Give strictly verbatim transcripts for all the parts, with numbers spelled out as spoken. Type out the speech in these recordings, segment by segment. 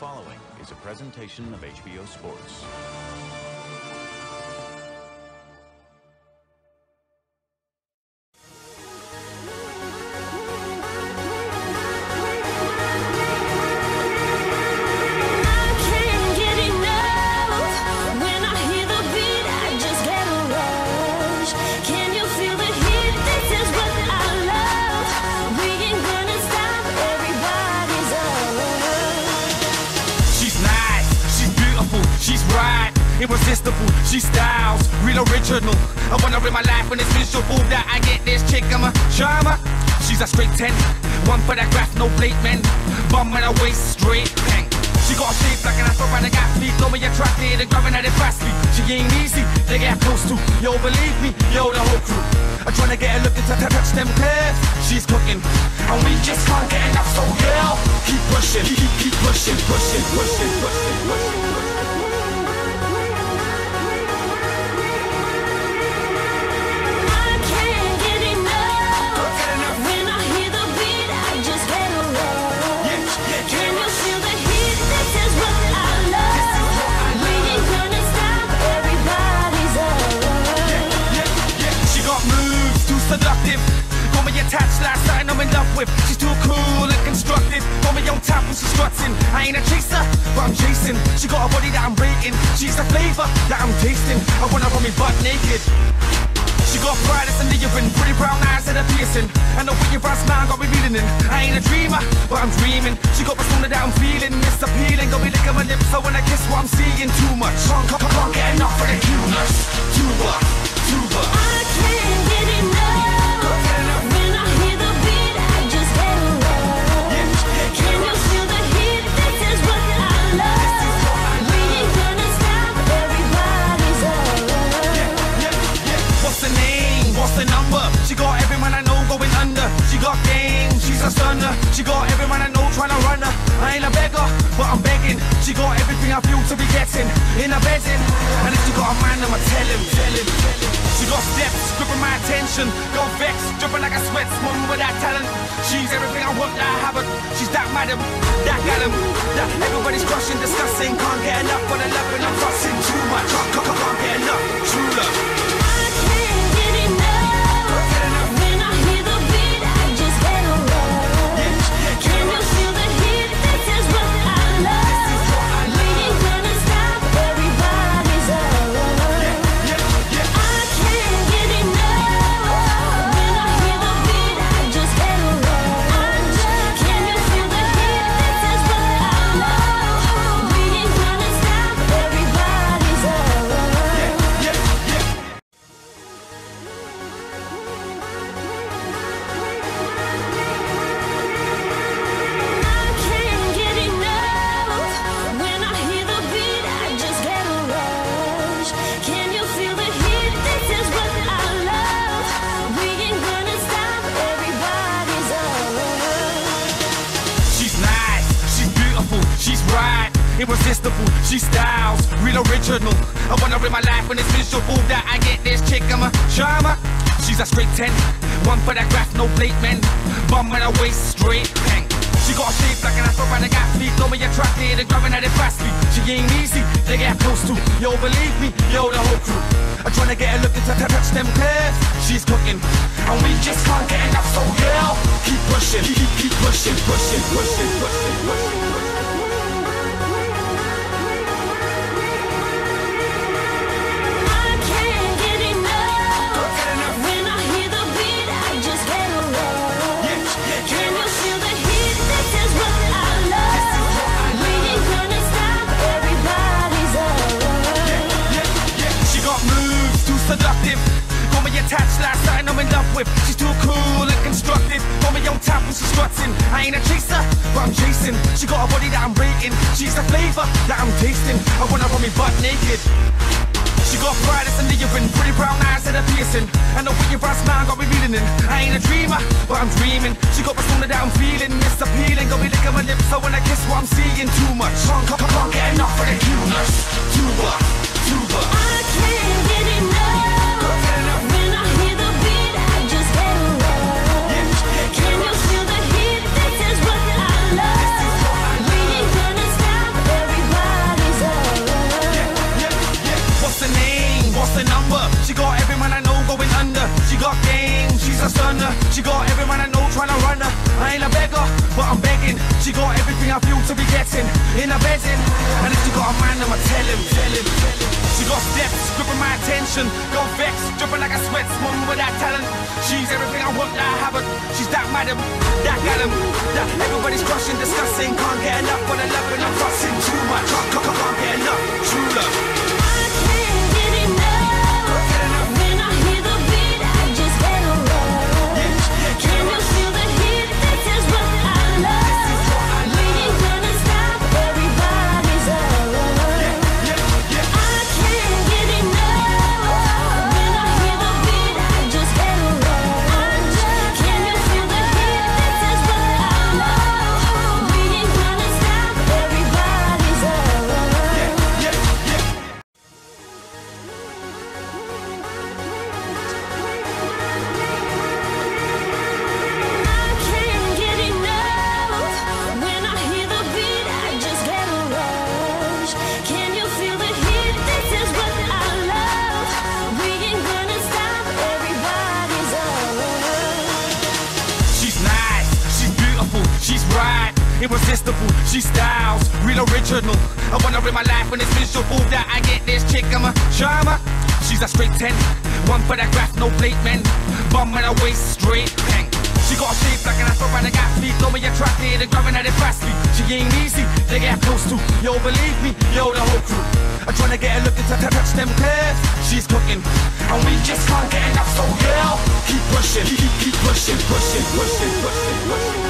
following is a presentation of H B O Sports. Irresistible, she styles, real original. I wanna live my life when it's miserable that I get this chick, I'm a charmer. She's a straight ten, one for that graph, no plate men. Bum at her waist, straight bang. She got a shape like an afro and I got feet, know me attracted and grabbing at it fastly. She ain't easy, they get close to. Yo, believe me, yo, the whole crew. I'm trying to get a look into to touch them curves. She's cooking, and we just can't get enough, so yeah. Keep pushing, keep, keep pushing, pushing, pushing, pushing, pushing. Seductive, got me attached like something I'm in love with. She's too cool and constructive, got me on top when she's strutting. I ain't a chaser, but I'm chasing. She got a body that I'm rating, she's the flavor that I'm tasting. I want her on me butt naked. She got pride, it's a leering, pretty brown eyes and a piercing, and the way your brown smile got me reeling in. I ain't a dreamer, but I'm dreaming. She got persona that I'm feeling, it's appealing. Got me licking my lips, so when I kiss what I'm seeing too much. Can't, can't, can't get enough of the cuteness. Tuba, tuba. I can't get enough. The number, she got every man I know going under. She got game, she's a stunner. She got every man I know trying to run her. I ain't a beggar, but I'm begging. She got everything I feel to be getting in a bedding. And if she got a man, I'ma tell him, tell him, tell him. She got steps, gripping my attention. Got vex, dripping like a sweat, woman with that talent. She's everything I want, that I haven't. She's that madam, that gallum, that everybody's crushing, discussing. Can't get enough for the love when I'm fussing too much. Can't, can't, can't get enough, true love. Irresistible, she styles, real original. I wanna live my life when it's miserable that I get this chick, I'm a charmer. She's a straight ten, one for that graph, no plate men. Bum at her waist, straight bang. She got a shape like an afro and I got feet, know me attracted and grabbing at it fastly. She ain't easy, they get close to. Yo, believe me, yo, the whole crew. I'm trying to get a look into to touch them curves. She's cooking, and we just can't get enough, so yeah. Keep pushing, keep, keep pushing, pushing, pushing, pushing, pushing. Seductive, got me attached like something I'm in love with. She's too cool and constructive, got me on top when she's strutting. I ain't a chaser, but I'm chasing. She got a body that I'm rating, she's the flavor that I'm tasting. I want her on me butt naked. She got pride, it's a leering, pretty brown eyes and a piercing, and the way your brown smile got me reeling in. I ain't a dreamer, but I'm dreaming. She got persona that I'm feeling, it's appealing. Got me licking my lips, so when I kiss what I'm seeing too much. Can't, can't, can't get enough of the cuteness. Tuba, tuba. I can't get enough. When I hear the beat, I just get aroused. Can you feel the heat? This is what I love. We ain't gonna stop. a stunner. She got every man I know trying to run her. I ain't a beggar, but I'm begging. She got everything I feel to be getting in a bedding. And if she got a man, I'ma tell him, tell him, tell him. She got steps, gripping my attention. Go vex, dripping like a sweat, mum with that talent. She's everything I want that I haven't. She's that madam, that gallum, that everybody's crushing, discussing. Can't get enough for the love and I'm fussing too much. Can't, can't, can't get enough, true love. I can't get enough. When I hear the beat, I just get a rush. Can you feel the heat? This is what I love. We ain't gonna stop. Everybody's up. I can't get enough. When I hear the beat, I just get a rush. Can you feel the heat? This is what I love. We ain't gonna stop. Everybody's up. I can't get enough. When I hear the beat, I just get a rush. Can you feel the heat? This is what I love. We ain't gonna stop. Everybody's up. She's nice, she's beautiful, she's right, irresistible, she styles, real original. I want her in my life when it's miserable that I get this chick, I'm a charmer. She's a straight ten, one for that graph, no plate men. Bum and a waist, straight bang. She got a shape like an afro and a gap feet, know me attracted and grabbing at it fastly. She ain't easy, they get close to. Yo, believe me, yo, the whole crew. I'm trying to get her looking to touch them curves. She's cooking, and we just can't get enough, so yeah. Keep pushing, keep, keep pushing, pushing, pushing, pushing, pushing.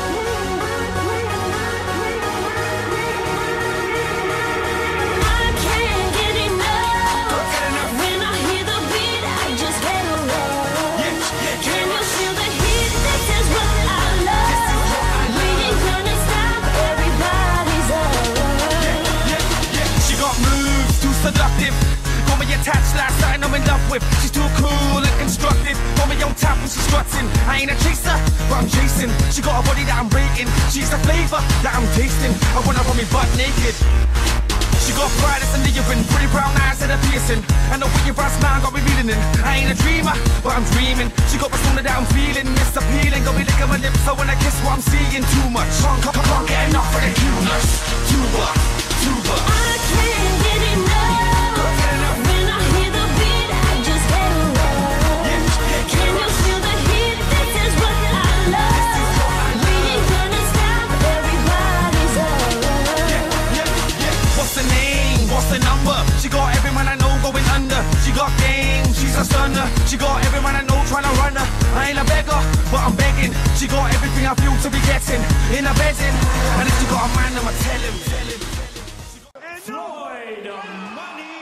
I can't get enough. When I hear the beat, I just get a rush. Can you feel the heat? This is what I love. We ain't gonna stop. Everybody's up. She got moves, too seductive. Got me attached like something I'm in love with. She's too cool and constructive. Got me on tap when she's strutting. I ain't a chaser, but I'm chasing. She got a body that I'm rating. She's the flavor that I'm tasting. I want her on me butt naked. She got pride, it's a leering. Pretty brown eyes and a piercing. And the wicked brown smile got me reeling in. I ain't a dreamer, but I'm dreaming. She got persona that I'm feeling. It's appealing. Got me licking my lips, so when I kiss what I'm seeing too much. Can't, can't, can't get enough of the cuteness. Tuba, tuba. I can't get enough. When I hear the beat, I just get a rush. Can you feel the heat? This is what I love. We ain't gonna stop. Everybody's up. What's the name? What's the number? She got every man I know going under. She got game, she's a stunner. She got every man I know trying to run her. I ain't a beggar, but I'm begging. She got everything I feel to be getting in a bedding. And if she got a man, I'ma tell him, tell him. Floyd Money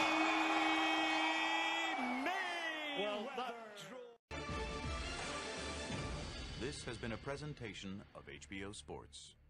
Mayweather. This has been a presentation of H B O Sports.